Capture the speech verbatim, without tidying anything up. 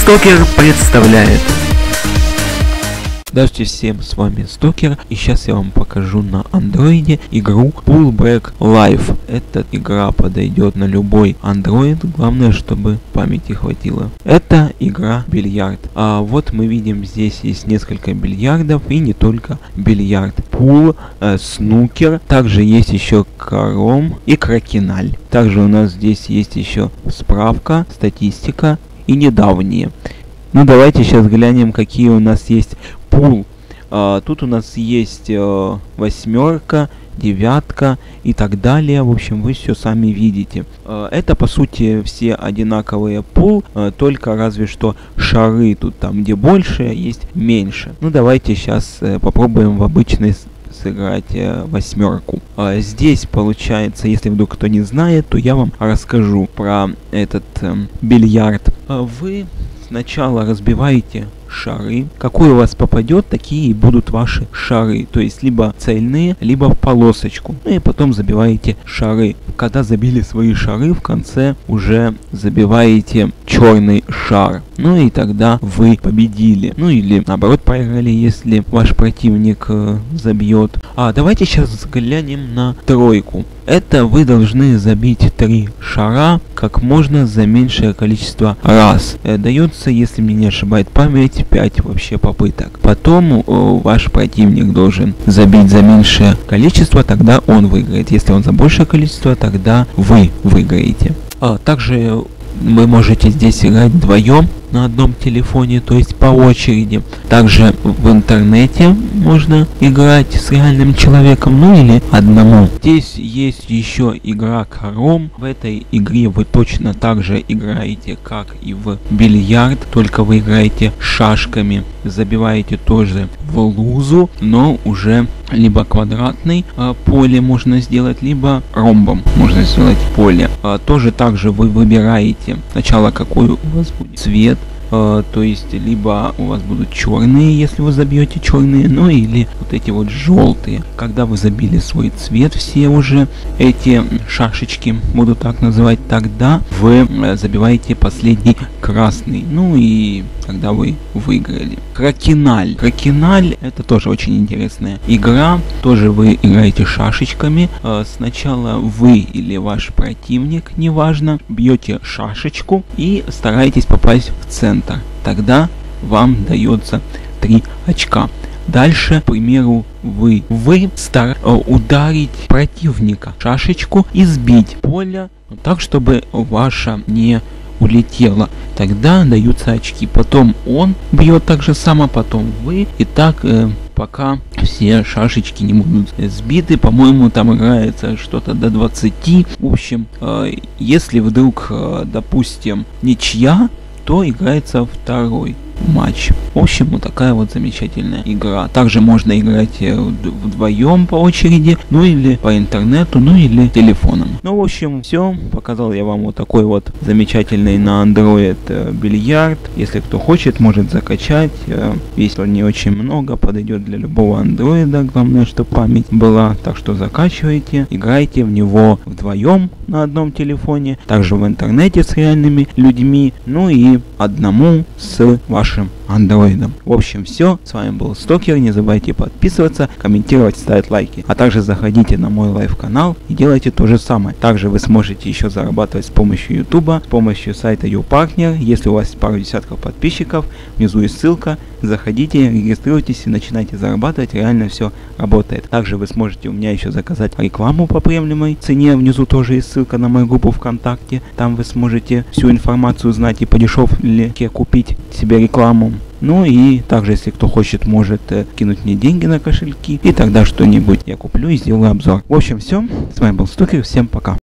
Стокер представляет. Здравствуйте всем, с вами Стокер, и сейчас я вам покажу на андроиде игру Pullback Life. Эта игра подойдет на любой андроид, главное, чтобы памяти хватило. Это игра бильярд. А вот мы видим, здесь есть несколько бильярдов, и не только бильярд. Пул, э, снукер, также есть еще каром и кракеналь. Также у нас здесь есть еще справка, статистика и недавние. Ну давайте сейчас глянем, какие у нас есть пул. А, тут у нас есть а, восьмерка, девятка и так далее. В общем, вы все сами видите. А, это по сути все одинаковые пул, а, только разве что шары тут там где больше, есть меньше. Ну давайте сейчас а, попробуем в обычной сыграть э, восьмерку. А, здесь получается, если вдруг кто не знает, то я вам расскажу про этот э, бильярд. А, вы сначала разбиваете шары. Какой у вас попадет, такие и будут ваши шары. То есть либо цельные, либо в полосочку. Ну и потом забиваете шары. Когда забили свои шары, в конце уже забиваете черный шар. Ну и тогда вы победили. Ну или наоборот проиграли, если ваш противник э, забьет. А давайте сейчас взглянем на тройку. Это вы должны забить три шара как можно за меньшее количество раз. Э, дается, если мне не ошибает память, пять вообще попыток. Потом э, ваш противник должен забить за меньшее количество, тогда он выиграет. Если он за большее количество, тогда вы выиграете. А также вы можете здесь играть вдвоем на одном телефоне, то есть по очереди. Также в интернете можно играть с реальным человеком, ну или одному. Здесь есть еще игра каром. В этой игре вы точно так же играете, как и в бильярд, только вы играете шашками. Забиваете тоже в лузу, но уже либо квадратный а, поле можно сделать, либо ромбом можно сделать поле. А, тоже также вы выбираете сначала, какой у вас будет цвет. Uh, то есть либо у вас будут черные, если вы забьете черные, ну или вот эти вот желтые. Когда вы забили свой цвет, все уже эти шашечки, буду так называть, тогда вы uh, забиваете последний красный. Ну и тогда вы выиграли. Кракеналь. Кракеналь это тоже очень интересная игра. Тоже вы играете шашечками. Uh, сначала вы или ваш противник, неважно, бьете шашечку и стараетесь попасть в центр. Тогда вам дается три очка. Дальше, к примеру, вы, вы стар, э, ударить противника шашечку и сбить поле так, чтобы ваша не улетела. Тогда даются очки. Потом он бьет так же само, потом вы. И так э, пока все шашечки не будут сбиты. По-моему, там играется что-то до двадцати. В общем, э, если вдруг, э, допустим, ничья, то играется второй матч. В общем, вот такая вот замечательная игра. Также можно играть вдвоем по очереди, ну или по интернету, ну или телефоном. Ну, в общем, все. Показал я вам вот такой вот замечательный на Android э, бильярд. Если кто хочет, может закачать. Э, весит он не очень много, подойдет для любого андроида. Главное, чтобы память была. Так что закачивайте, играйте в него вдвоем на одном телефоне. Также в интернете с реальными людьми. Ну и одному с вашим андроидом. В общем, все. С вами был Стокер. Не забывайте подписываться, комментировать, ставить лайки. А также заходите на мой лайв канал и делайте то же самое. Также вы сможете еще зарабатывать с помощью ютуба, с помощью сайта YouPartner. Если у вас есть пару десятков подписчиков, внизу есть ссылка. Заходите, регистрируйтесь и начинайте зарабатывать. Реально все работает. Также вы сможете у меня еще заказать рекламу по приемлемой цене. Внизу тоже есть ссылка на мою группу ВКонтакте. Там вы сможете всю информацию узнать и по дешевле купить себе рекламу. Ну и также, если кто хочет, может э, кинуть мне деньги на кошельки. И тогда что-нибудь я куплю и сделаю обзор. В общем, все. С вами был Стокер. Всем пока.